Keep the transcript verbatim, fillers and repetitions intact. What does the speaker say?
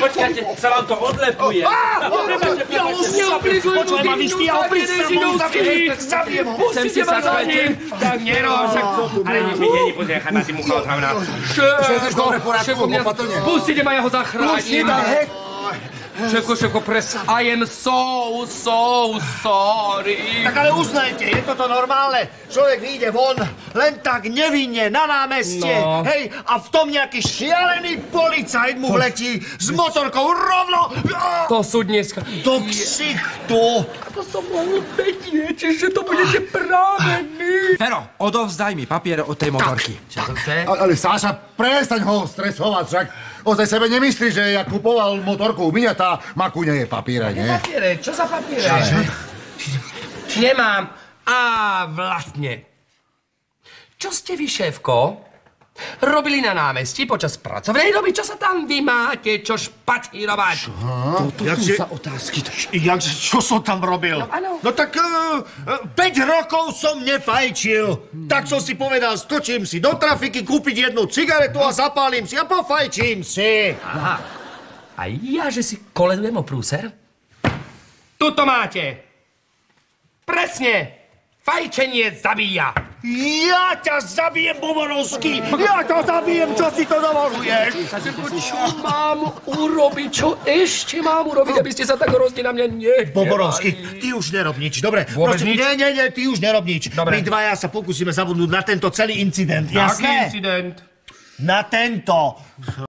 počkajte, sa vám to odlepuje. Ja ho neoblizujem, Počúvaj ma, vyšti, ja obliž sa mu zabijem ho. Sem si sadajte. Tak nerob, však... Ale nič mi nie pozriechať na tým mucha otravná. Všetko dobre v poriadku, opatrne. Pustite ma, ja ho zachránim. Šéfko, šéfko, pres, I am so, so sorry. Tak ale uznajte, je toto normálne? Človek vyjde von, len tak nevinne, na námestie, No. hej, a v tom nejaký šialený policajt mu vletí s motorkou rovno To sú dneska. do ksichtu. To som mohol vedieť, že to budete práve vy. Fero, odovzdaj mi papier od tej motorky. Čo to chce? Ale Sáša, prestaň ho stresovať, však ozaj sebe nemyslí, že ja kupoval motorku u mňa, tá maku nie je papiere, nie? Papiere, čo za papiere? Nemám. A vlastne. Čo ste vy, šéfko, robili na námestí počas pracovnej doby? Čo sa tam vy máte, čo špatírovať? Toto Jakže- sú sa otázky. Jakže, čo som tam robil? No, áno. No tak uh, päť rokov som nefajčil. Tak som si povedal, skočím si do trafiky, kúpiť jednu cigaretu a zapálim si a pofajčím si. Aha. A ja, že si koledujem o prúser? Tuto máte. Presne. Fajčenie zabíja. Ja ťa zabijem, Boborovský! Ja ťa zabijem, čo si to dovoluješ? Čo mám urobiť? Čo ešte mám urobiť, aby ste sa tak hrozne na mňa nehnevali? Boborovský, ty už nerob nič, dobre? Vôbec Prosím, nič? nie, nie, nie, ty už nerob nič. Dobre. My dvaja sa pokúsime zabudnúť na tento celý incident, Aký jasné? incident? Na tento.